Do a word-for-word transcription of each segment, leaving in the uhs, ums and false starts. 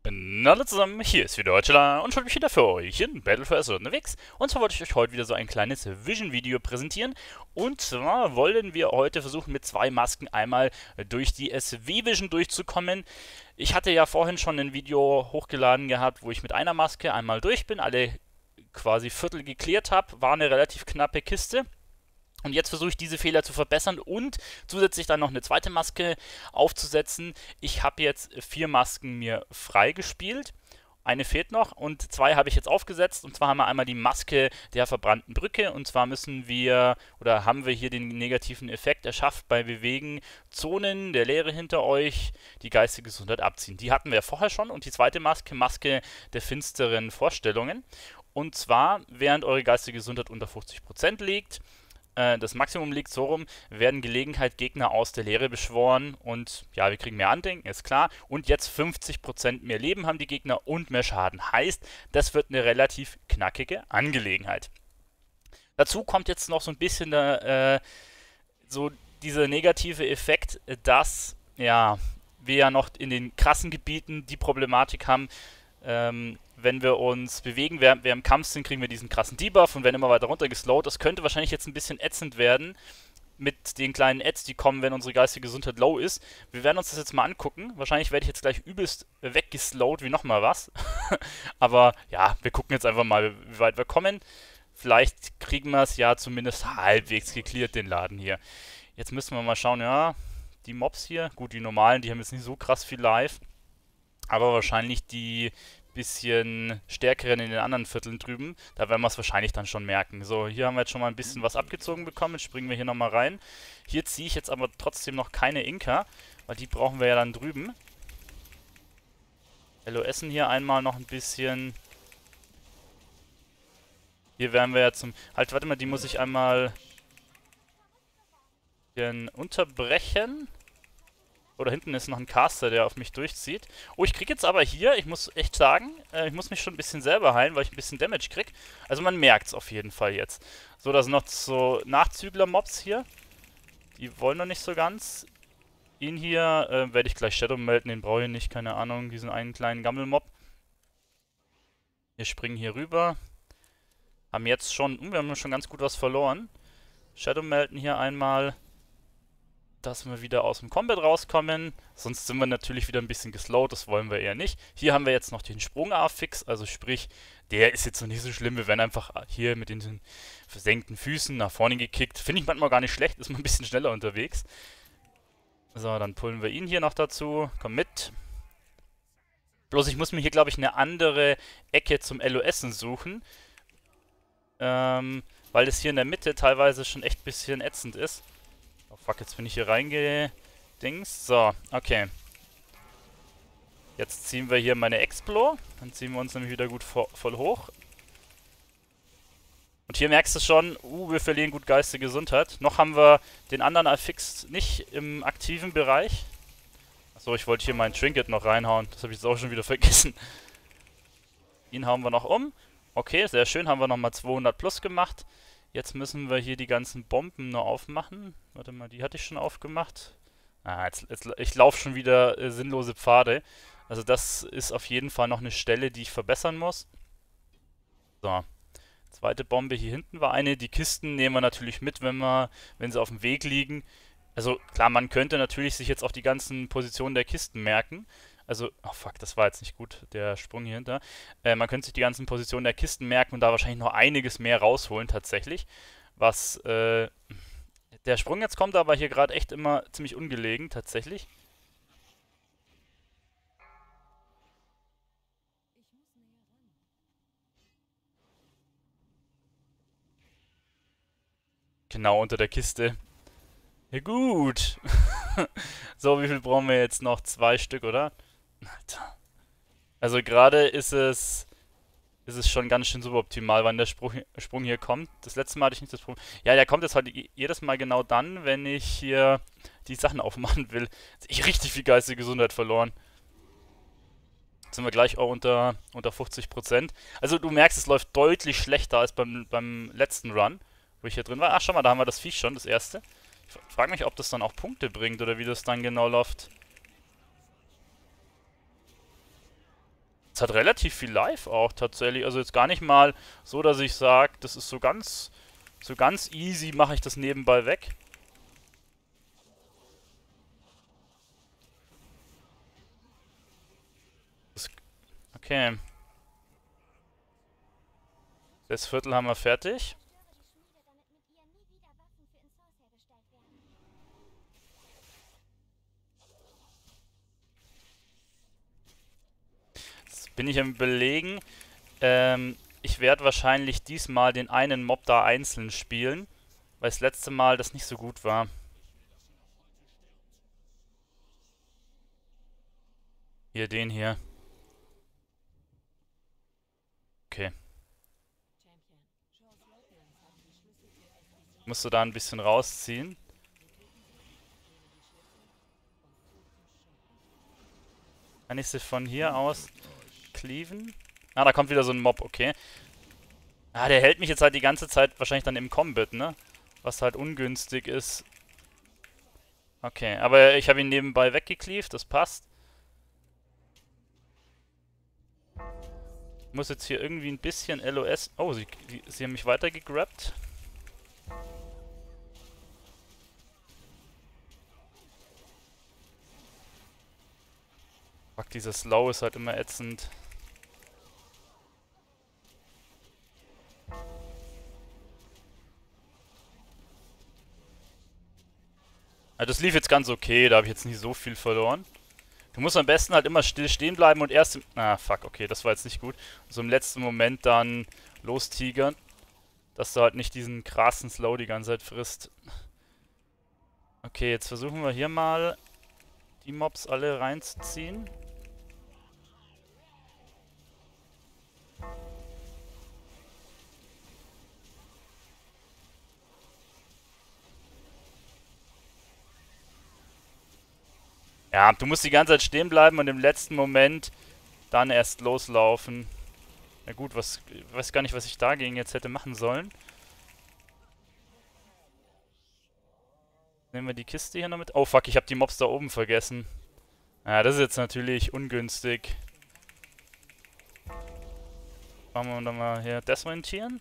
Na, hallo zusammen, hier ist wieder Deutschler und schon wieder für euch in Battle for Azeroth unterwegs. Und zwar wollte ich euch heute wieder so ein kleines Vision-Video präsentieren. Und zwar wollen wir heute versuchen, mit zwei Masken einmal durch die S W-Vision durchzukommen. Ich hatte ja vorhin schon ein Video hochgeladen gehabt, wo ich mit einer Maske einmal durch bin, alle quasi Viertel geklärt habe. War eine relativ knappe Kiste. Und jetzt versuche ich diese Fehler zu verbessern und zusätzlich dann noch eine zweite Maske aufzusetzen. Ich habe jetzt vier Masken mir freigespielt. Eine fehlt noch und zwei habe ich jetzt aufgesetzt. Und zwar haben wir einmal die Maske der verbrannten Brücke. Und zwar müssen wir oder haben wir hier den negativen Effekt erschafft bei Bewegen Zonen der Leere hinter euch, die geistige Gesundheit abziehen. Die hatten wir vorher schon. Und die zweite Maske, Maske der finsteren Vorstellungen. Und zwar, während eure geistige Gesundheit unter fünfzig Prozent liegt, das Maximum liegt so rum, werden Gelegenheit Gegner aus der Leere beschworen und ja, wir kriegen mehr Andenken, ist klar. Und jetzt fünfzig Prozent mehr Leben haben die Gegner und mehr Schaden. Heißt, das wird eine relativ knackige Angelegenheit. Dazu kommt jetzt noch so ein bisschen äh, so dieser negative Effekt, dass ja, wir ja noch in den krassen Gebieten die Problematik haben, ähm, wenn wir uns bewegen, während wir im Kampf sind, kriegen wir diesen krassen Debuff und werden immer weiter runter geslowt. Das könnte wahrscheinlich jetzt ein bisschen ätzend werden mit den kleinen Ads, die kommen, wenn unsere geistige Gesundheit low ist. Wir werden uns das jetzt mal angucken. Wahrscheinlich werde ich jetzt gleich übelst weggeslowt wie nochmal was. Aber ja, wir gucken jetzt einfach mal, wie weit wir kommen. Vielleicht kriegen wir es ja zumindest halbwegs geklärt, den Laden hier. Jetzt müssen wir mal schauen, ja, die Mobs hier, gut, die normalen, die haben jetzt nicht so krass viel Live. Aber wahrscheinlich die bisschen stärkeren in den anderen Vierteln drüben. Da werden wir es wahrscheinlich dann schon merken. So, hier haben wir jetzt schon mal ein bisschen was abgezogen bekommen. Jetzt springen wir hier nochmal rein. Hier ziehe ich jetzt aber trotzdem noch keine Inka, weil die brauchen wir ja dann drüben. LOSen hier einmal noch ein bisschen. Hier werden wir ja zum... Halt, warte mal, die muss ich einmal unterbrechen. Oder hinten ist noch ein Caster, der auf mich durchzieht. Oh, ich krieg jetzt aber hier, ich muss echt sagen, äh, ich muss mich schon ein bisschen selber heilen, weil ich ein bisschen Damage krieg. Also man merkt es auf jeden Fall jetzt. So, da sind noch so Nachzügler-Mobs hier. Die wollen noch nicht so ganz. Ihn hier äh, werde ich gleich Shadow melden, den brauche ich nicht, keine Ahnung, diesen einen kleinen Gammel-Mob. Wir springen hier rüber. Haben jetzt schon, uh, wir haben schon ganz gut was verloren. Shadow melden hier einmal, dass wir wieder aus dem Combat rauskommen. Sonst sind wir natürlich wieder ein bisschen geslowt, das wollen wir eher nicht. Hier haben wir jetzt noch den Sprung-A-Fix, also sprich, der ist jetzt noch nicht so schlimm. Wir werden einfach hier mit den versenkten Füßen nach vorne gekickt. Finde ich manchmal gar nicht schlecht, ist man ein bisschen schneller unterwegs. So, dann pullen wir ihn hier noch dazu. Komm mit. Bloß ich muss mir hier, glaube ich, eine andere Ecke zum LOSen suchen. Ähm, weil das hier in der Mitte teilweise schon echt ein bisschen ätzend ist. Oh fuck, jetzt bin ich hier reingedingst. So, okay. Jetzt ziehen wir hier meine Explo. Dann ziehen wir uns nämlich wieder gut vo voll hoch. Und hier merkst du schon, uh, wir verlieren gut geistige Gesundheit. Noch haben wir den anderen Affix nicht im aktiven Bereich. Achso, ich wollte hier mein Trinket noch reinhauen. Das habe ich jetzt auch schon wieder vergessen. Ihn hauen wir noch um. Okay, sehr schön. Haben wir nochmal zweihundert plus gemacht. Jetzt müssen wir hier die ganzen Bomben nur aufmachen. Warte mal, die hatte ich schon aufgemacht. Ah, jetzt, jetzt, ich laufe schon wieder äh, sinnlose Pfade. Also das ist auf jeden Fall noch eine Stelle, die ich verbessern muss. So. Zweite Bombe hier hinten war eine. Die Kisten nehmen wir natürlich mit, wenn wir, wenn sie auf dem Weg liegen. Also klar, man könnte natürlich sich jetzt auch die ganzen Positionen der Kisten merken. Also, oh fuck, das war jetzt nicht gut, der Sprung hier hinter. Äh, man könnte sich die ganzen Positionen der Kisten merken und da wahrscheinlich noch einiges mehr rausholen tatsächlich. Was, äh, der Sprung jetzt kommt aber hier gerade echt immer ziemlich ungelegen tatsächlich. Genau, unter der Kiste. Ja gut. So, wie viel brauchen wir jetzt noch? Zwei Stück, oder? Alter. Also gerade ist es ist es schon ganz schön suboptimal, wann der Sprung, Sprung hier kommt. Das letzte Mal hatte ich nicht das Problem. Ja, der kommt jetzt halt jedes Mal genau dann, wenn ich hier die Sachen aufmachen will. Jetzt ich richtig viel geistige Gesundheit verloren. Jetzt sind wir gleich auch unter, unter fünfzig Prozent. Also du merkst, es läuft deutlich schlechter als beim, beim letzten Run, wo ich hier drin war. Ach, schau mal, da haben wir das Viech schon, das erste. Ich frage mich, ob das dann auch Punkte bringt oder wie das dann genau läuft. Es hat relativ viel Life auch tatsächlich. Also jetzt gar nicht mal so, dass ich sage, das ist so ganz, so ganz easy, mache ich das nebenbei weg. Das, okay. Das Viertel haben wir fertig. Jetzt bin ich am Überlegen. Ähm, ich werde wahrscheinlich diesmal den einen Mob da einzeln spielen, weil das letzte Mal das nicht so gut war. Hier, den hier. Okay. Musst du da ein bisschen rausziehen. Kann ich sie von hier aus cleaven? Ah, da kommt wieder so ein Mob, okay. Ah, der hält mich jetzt halt die ganze Zeit wahrscheinlich dann im Combat, ne? Was halt ungünstig ist. Okay, aber ich habe ihn nebenbei weggecleaved, das passt. Ich muss jetzt hier irgendwie ein bisschen L O S... Oh, sie, sie, sie haben mich weiter gegrabt. Fuck, dieser Slow ist halt immer ätzend. Also das lief jetzt ganz okay, da habe ich jetzt nicht so viel verloren. Du musst am besten halt immer still stehen bleiben und erst im... Ah, fuck, okay, das war jetzt nicht gut. So im letzten Moment dann lostigern, dass du halt nicht diesen krassen Slow die ganze Zeit frisst. Okay, jetzt versuchen wir hier mal die Mobs alle reinzuziehen. Ja, du musst die ganze Zeit stehen bleiben und im letzten Moment dann erst loslaufen. Na gut, was, ich weiß gar nicht, was ich dagegen jetzt hätte machen sollen. Nehmen wir die Kiste hier noch mit. Oh fuck, ich habe die Mobs da oben vergessen. Ja, das ist jetzt natürlich ungünstig. Machen wir dann mal hier desorientieren.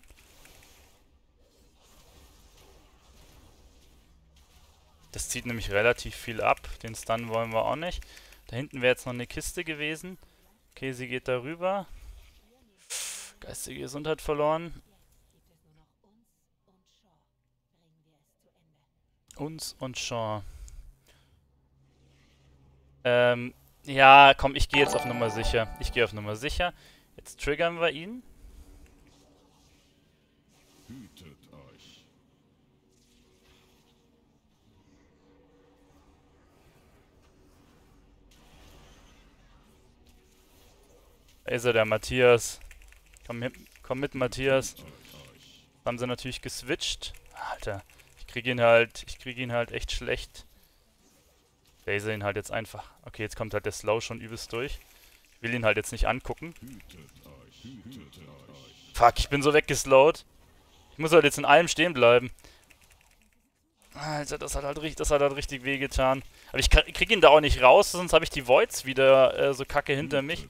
Das zieht nämlich relativ viel ab. Den Stun wollen wir auch nicht. Da hinten wäre jetzt noch eine Kiste gewesen. Okay, sie geht darüber. Geistige Gesundheit verloren. Uns und Shaw. Ähm, ja, komm, ich gehe jetzt auf Nummer sicher. Ich gehe auf Nummer sicher. Jetzt triggern wir ihn. Hütet euch. Da ist er, der Matthias. Komm, mit, komm mit, Matthias. Dann haben sie natürlich geswitcht. Alter, ich krieg ihn halt, ich krieg ihn halt echt schlecht. Laser ihn halt jetzt einfach. Okay, jetzt kommt halt der Slow schon übelst durch. Ich will ihn halt jetzt nicht angucken. Fuck, ich bin so weggeslowt. Ich muss halt jetzt in allem stehen bleiben. Alter, das hat halt richtig, das hat halt richtig wehgetan. Aber ich krieg ihn da auch nicht raus, sonst habe ich die Voids wieder äh, so kacke hinter mich.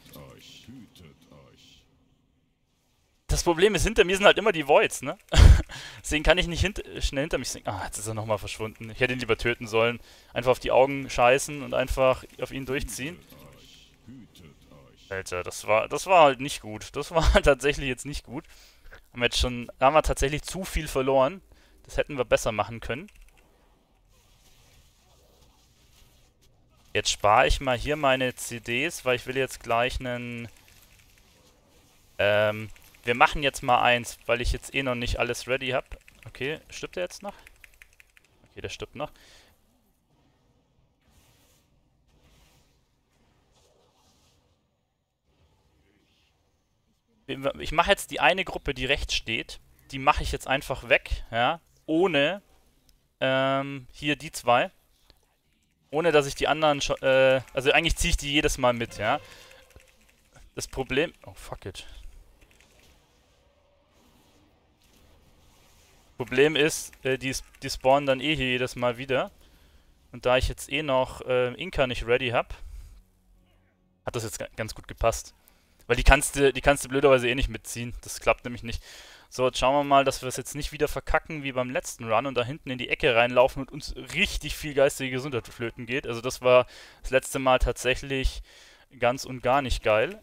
Das Problem ist, hinter mir sind halt immer die Voids, ne? Deswegen kann ich nicht hint schnell hinter mich singen. Ah, jetzt ist er nochmal verschwunden. Ich hätte ihn lieber töten sollen. Einfach auf die Augen scheißen und einfach auf ihn durchziehen. Alter, das war, das war halt nicht gut. Das war halt tatsächlich jetzt nicht gut. Haben wir jetzt schon, da haben wir tatsächlich zu viel verloren. Das hätten wir besser machen können. Jetzt spare ich mal hier meine C Ds, weil ich will jetzt gleich einen... Ähm... Wir machen jetzt mal eins, weil ich jetzt eh noch nicht alles ready habe. Okay, stirbt er jetzt noch? Okay, der stirbt noch. Ich mache jetzt die eine Gruppe, die rechts steht. Die mache ich jetzt einfach weg, ja. Ohne ähm, hier die zwei. Ohne, dass ich die anderen schon... Äh, also eigentlich ziehe ich die jedes Mal mit, ja. Das Problem... Oh, fuck it. Problem ist, äh, die, die spawnen dann eh hier jedes Mal wieder. Und da ich jetzt eh noch äh, Inka nicht ready habe, hat das jetzt ganz gut gepasst. Weil die kannst du, die kannst du blöderweise eh nicht mitziehen. Das klappt nämlich nicht. So, jetzt schauen wir mal, dass wir es jetzt nicht wieder verkacken wie beim letzten Run und da hinten in die Ecke reinlaufen und uns richtig viel geistige Gesundheit flöten geht. Also das war das letzte Mal tatsächlich ganz und gar nicht geil.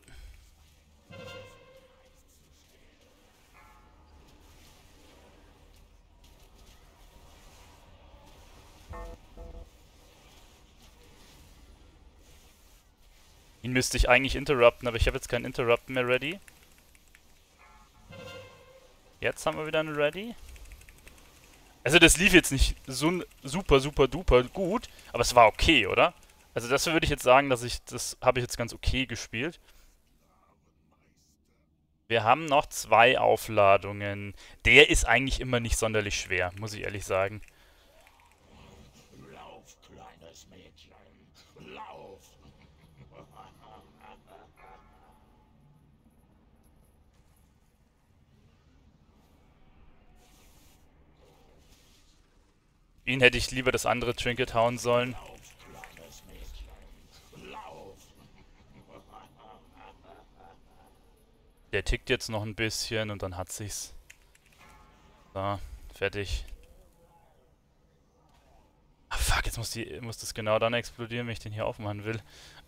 Ihn müsste ich eigentlich interrupten, aber ich habe jetzt keinen Interrupt mehr ready. Jetzt haben wir wieder einen ready. Also das lief jetzt nicht so super, super, duper gut, aber es war okay, oder? Also das würde ich jetzt sagen, dass ich, das habe ich jetzt ganz okay gespielt. Wir haben noch zwei Aufladungen. Der ist eigentlich immer nicht sonderlich schwer, muss ich ehrlich sagen. Lauf, kleines Mädchen, lauf! Ihn hätte ich lieber das andere Trinket hauen sollen. Lauf, kleines Mädchen, lauf! Der tickt jetzt noch ein bisschen und dann hat sich's. So, fertig. Ah, fuck, jetzt muss, die, muss das genau dann explodieren, wenn ich den hier aufmachen will.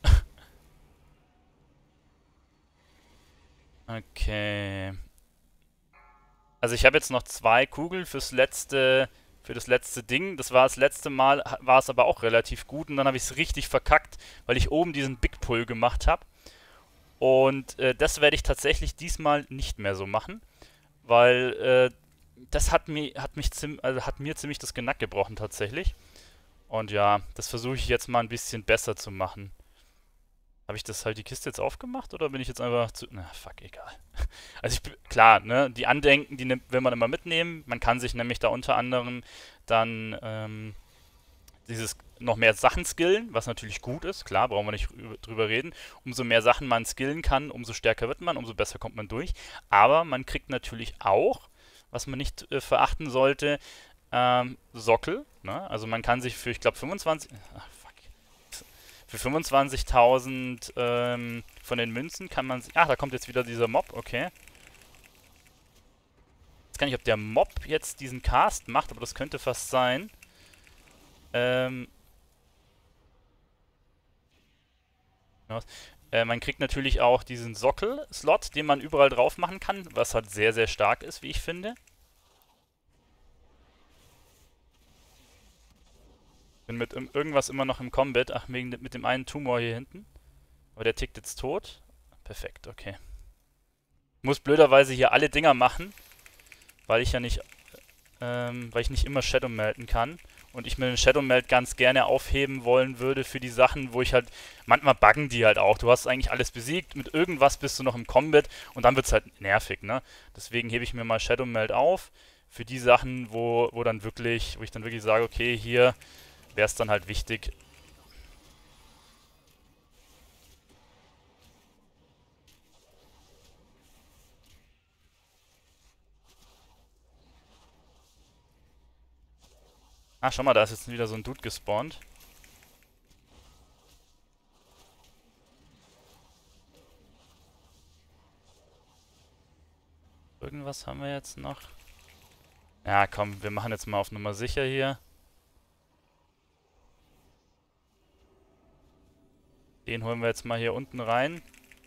Okay. Also ich habe jetzt noch zwei Kugeln fürs letzte, für das letzte Ding. Das war das letzte Mal, war es aber auch relativ gut. Und dann habe ich es richtig verkackt, weil ich oben diesen Big Pull gemacht habe. Und äh, das werde ich tatsächlich diesmal nicht mehr so machen. Weil äh, das hat, mir, hat, mich zim also hat mir ziemlich das Genick gebrochen tatsächlich. Und ja, das versuche ich jetzt mal ein bisschen besser zu machen. Habe ich das halt die Kiste jetzt aufgemacht oder bin ich jetzt einfach zu... Na, fuck, egal. Also ich, klar, ne, die Andenken, die nimmt, will man immer mitnehmen. Man kann sich nämlich da unter anderem dann ähm, dieses noch mehr Sachen skillen, was natürlich gut ist. Klar, brauchen wir nicht drüber reden. Umso mehr Sachen man skillen kann, umso stärker wird man, umso besser kommt man durch. Aber man kriegt natürlich auch, was man nicht äh, verachten sollte, ähm, Sockel. Ne? Also man kann sich für, ich glaube, fünfundzwanzig... Ach, fuck. Für fünfundzwanzigtausend ähm, von den Münzen kann man... Ach, da kommt jetzt wieder dieser Mob, okay. Jetzt kann ich, ob der Mob jetzt diesen Cast macht, aber das könnte fast sein. Ähm... Ja, äh, man kriegt natürlich auch diesen Sockel-Slot, den man überall drauf machen kann, was halt sehr, sehr stark ist, wie ich finde. Bin mit irgendwas immer noch im Combat. Ach, wegen mit dem einen Tumor hier hinten. Aber der tickt jetzt tot. Perfekt, okay. Muss blöderweise hier alle Dinger machen, weil ich ja nicht, ähm, weil ich nicht immer Shadow melden kann. Und ich mir den Shadow Meld ganz gerne aufheben wollen würde für die Sachen, wo ich halt, manchmal buggen die halt auch. Du hast eigentlich alles besiegt, mit irgendwas bist du noch im Combat und dann wird es halt nervig, ne? Deswegen hebe ich mir mal Shadow Meld auf für die Sachen, wo, wo dann wirklich, wo ich dann wirklich sage, okay, hier wäre es dann halt wichtig. Ah, schau mal, da ist jetzt wieder so ein Dude gespawnt. Irgendwas haben wir jetzt noch. Ja, komm, wir machen jetzt mal auf Nummer sicher hier. Den holen wir jetzt mal hier unten rein.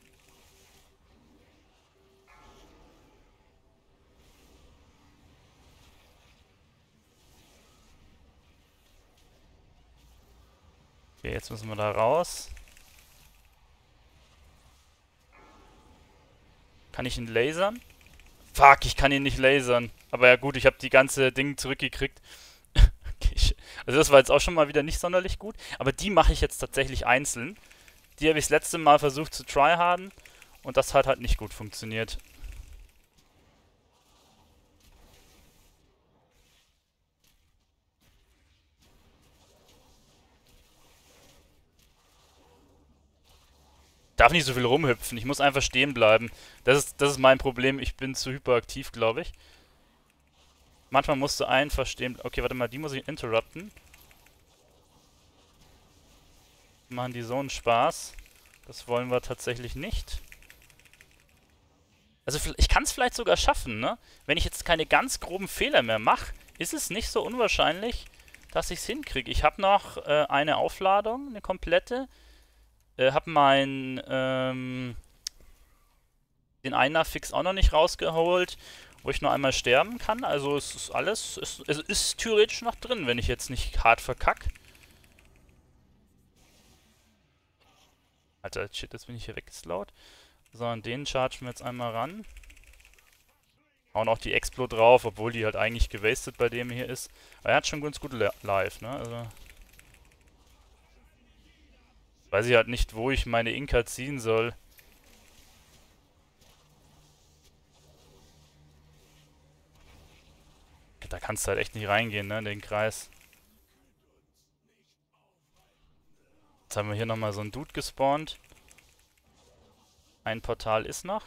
Okay, jetzt müssen wir da raus. Kann ich ihn lasern? Fuck, ich kann ihn nicht lasern. Aber ja gut, ich habe die ganze Ding zurückgekriegt. Okay, ich, also das war jetzt auch schon mal wieder nicht sonderlich gut. Aber die mache ich jetzt tatsächlich einzeln. Die habe ich das letzte Mal versucht zu tryharden. Und das hat halt nicht gut funktioniert. Darf nicht so viel rumhüpfen. Ich muss einfach stehen bleiben. Das ist, das ist mein Problem. Ich bin zu hyperaktiv, glaube ich. Manchmal musst du einfach stehen. Okay, warte mal, die muss ich interrupten. Machen die so einen Spaß. Das wollen wir tatsächlich nicht. Also ich kann es vielleicht sogar schaffen, ne? Wenn ich jetzt keine ganz groben Fehler mehr mache, ist es nicht so unwahrscheinlich, dass ich es hinkriege. Ich habe noch äh, eine Aufladung, eine komplette. Äh, habe mein ähm, den Einer-Fix auch noch nicht rausgeholt, wo ich nur einmal sterben kann. Also es ist alles, es, es ist theoretisch noch drin, wenn ich jetzt nicht hart verkack. Alter, shit, jetzt bin ich hier weggeslowt. So, und den chargen wir jetzt einmal ran. Hauen auch die Explo drauf, obwohl die halt eigentlich gewastet bei dem hier ist. Aber er hat schon ganz gut live, ne? Also weiß ich halt nicht, wo ich meine Inka ziehen soll. Da kannst du halt echt nicht reingehen, ne, in den Kreis. Jetzt haben wir hier nochmal so einen Dude gespawnt. Ein Portal ist noch.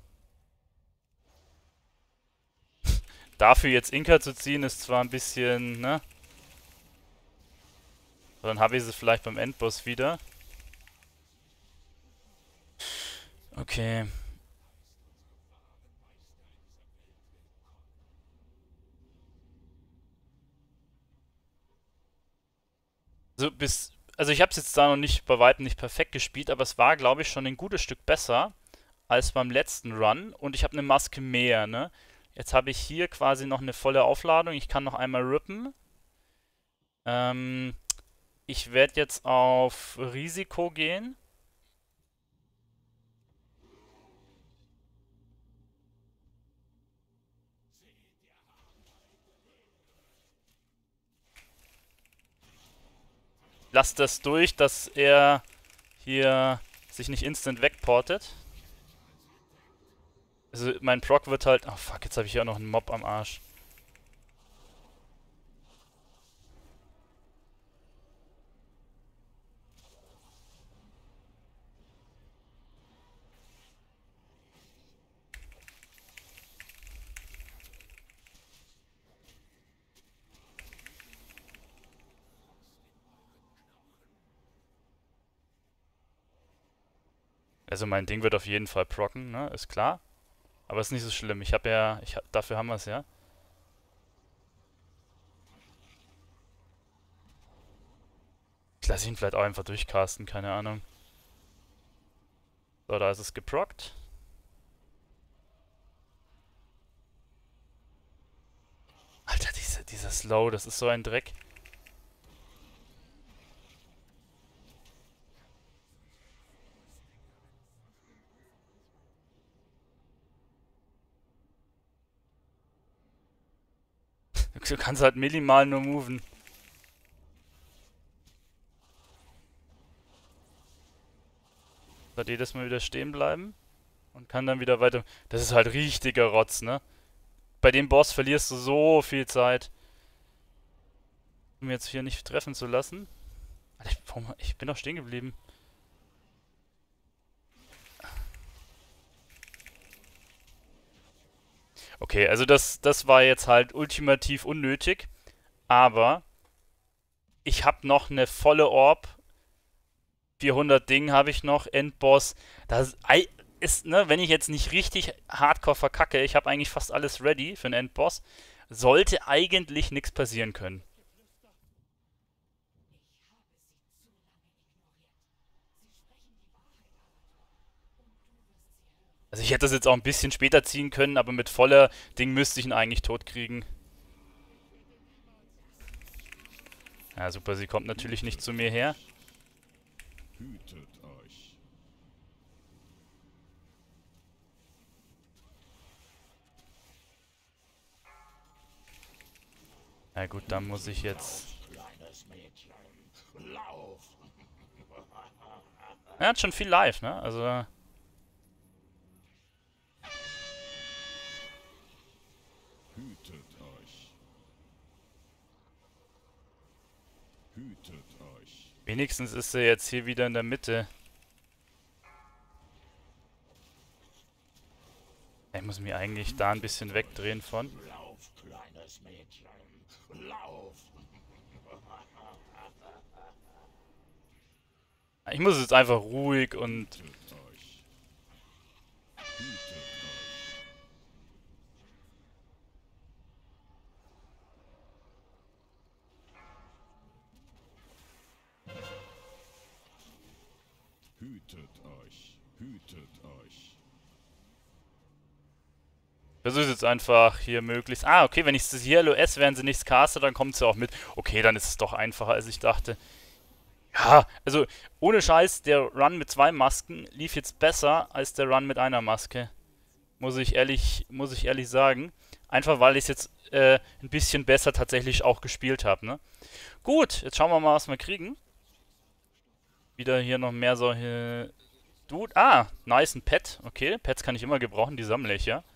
Dafür jetzt Inka zu ziehen, ist zwar ein bisschen, ne? Aber dann habe ich sie vielleicht beim Endboss wieder. Okay. Also bis, also ich habe es jetzt da noch nicht bei weitem nicht perfekt gespielt, aber es war, glaube ich, schon ein gutes Stück besser als beim letzten Run und ich habe eine Maske mehr, ne? Jetzt habe ich hier quasi noch eine volle Aufladung. Ich kann noch einmal rippen. Ähm, ich werde jetzt auf Risiko gehen. Lass das durch, dass er hier sich nicht instant wegportet. Also mein Proc wird halt... Oh fuck, jetzt habe ich hier auch noch einen Mob am Arsch. Also mein Ding wird auf jeden Fall procken, ne? Ist klar. Aber ist nicht so schlimm. Ich habe ja... Ich, dafür haben wir es ja. Ich lasse ihn vielleicht auch einfach durchcasten, keine Ahnung. So, da ist es geprockt. Alter, diese, dieser Slow, das ist so ein Dreck. Du kannst halt minimal nur moven. Sollte jedes Mal wieder stehen bleiben. Und kann dann wieder weiter... Das ist halt richtiger Rotz, ne? Bei dem Boss verlierst du so viel Zeit. Um jetzt hier nicht treffen zu lassen. Alter, ich, warum, ich bin doch stehen geblieben. Okay, also das, das war jetzt halt ultimativ unnötig. Aber ich habe noch eine volle Orb. vierhundert Ding habe ich noch. Endboss. Das ist, ne, wenn ich jetzt nicht richtig hardcore verkacke, ich habe eigentlich fast alles ready für einen Endboss, sollte eigentlich nichts passieren können. Also ich hätte das jetzt auch ein bisschen später ziehen können, aber mit voller Ding müsste ich ihn eigentlich tot kriegen. Ja, super, sie kommt natürlich nicht zu mir her. Hütet euch. Na gut, dann muss ich jetzt... Kleines Mädchen, lauf! Er hat schon viel live, ne? Also... Hütet euch. Hütet euch. Wenigstens ist er jetzt hier wieder in der Mitte. Ich muss mich eigentlich da ein bisschen wegdrehen von. Lauf, kleines Mädchen, lauf! Ich muss jetzt einfach ruhig und... Hütet euch. Hütet euch. Versuch's jetzt einfach hier möglichst. Ah, okay, wenn ich das hier L O S, während sie nichts caste, dann kommt sie auch mit. Okay, dann ist es doch einfacher, als ich dachte. Ja, also ohne Scheiß, der Run mit zwei Masken lief jetzt besser als der Run mit einer Maske. Muss ich ehrlich, muss ich ehrlich sagen. Einfach weil ich es jetzt äh, ein bisschen besser tatsächlich auch gespielt habe, ne? Gut, jetzt schauen wir mal, was wir kriegen. Wieder hier noch mehr solche Dude. Ah, nice, ein Pet. Okay, Pets kann ich immer gebrauchen, die sammle ich, ja.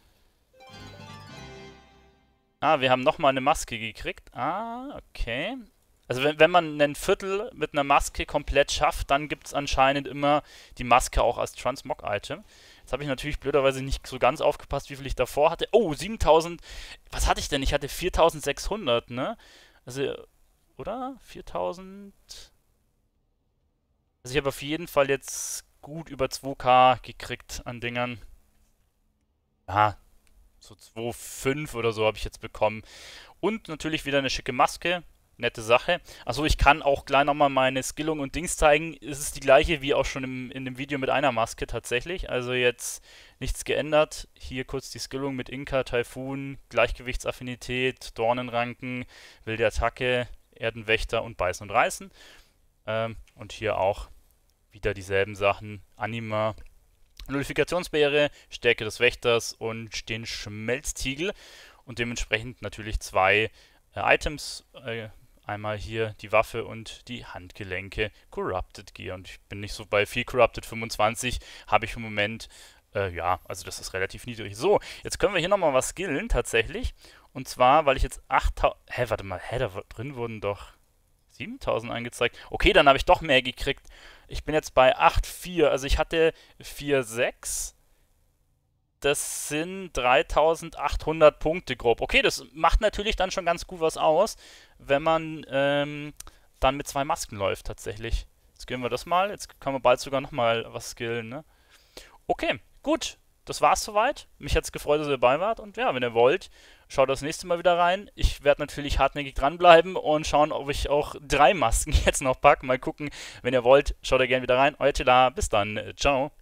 Ah, wir haben nochmal eine Maske gekriegt. Ah, okay. Also wenn, wenn man ein Viertel mit einer Maske komplett schafft, dann gibt es anscheinend immer die Maske auch als Transmog-Item. Jetzt habe ich natürlich blöderweise nicht so ganz aufgepasst, wie viel ich davor hatte. Oh, siebentausend. Was hatte ich denn? Ich hatte viertausendsechshundert, ne? Also, oder? viertausend. Also ich habe auf jeden Fall jetzt gut über zwei K gekriegt an Dingern. Ah, so zwei Komma fünf oder so habe ich jetzt bekommen. Und natürlich wieder eine schicke Maske. Nette Sache. Achso, ich kann auch gleich nochmal meine Skillung und Dings zeigen. Es ist die gleiche wie auch schon im, in dem Video mit einer Maske tatsächlich. Also jetzt nichts geändert. Hier kurz die Skillung mit Inka, Taifun, Gleichgewichtsaffinität, Dornenranken, wilde Attacke, Erdenwächter und Beißen und Reißen. Ähm, und hier auch wieder dieselben Sachen. Anima, Nullifikationsbeere, Stärke des Wächters und den Schmelztiegel. Und dementsprechend natürlich zwei äh, Items. Äh, Einmal hier die Waffe und die Handgelenke. Corrupted Gear. Und ich bin nicht so bei viel Corrupted fünfundzwanzig. Habe ich im Moment. Äh, ja, also das ist relativ niedrig. So, jetzt können wir hier nochmal was skillen tatsächlich. Und zwar, weil ich jetzt achttausend... Hä, warte mal. Hä, da drin wurden doch siebentausend angezeigt. Okay, dann habe ich doch mehr gekriegt. Ich bin jetzt bei acht Komma vier. Also ich hatte vier Komma sechs. Das sind dreitausendachthundert Punkte grob. Okay, das macht natürlich dann schon ganz gut was aus, wenn man ähm, dann mit zwei Masken läuft tatsächlich. Jetzt gehen wir das mal. Jetzt können wir bald sogar nochmal was skillen, ne? Okay, gut. Das war's soweit. Mich hat's gefreut, dass ihr dabei wart. Und ja, wenn ihr wollt, schaut das nächste Mal wieder rein. Ich werde natürlich hartnäckig dranbleiben und schauen, ob ich auch drei Masken jetzt noch packe. Mal gucken. Wenn ihr wollt, schaut ihr gerne wieder rein. Euer Tila. Bis dann. Ciao.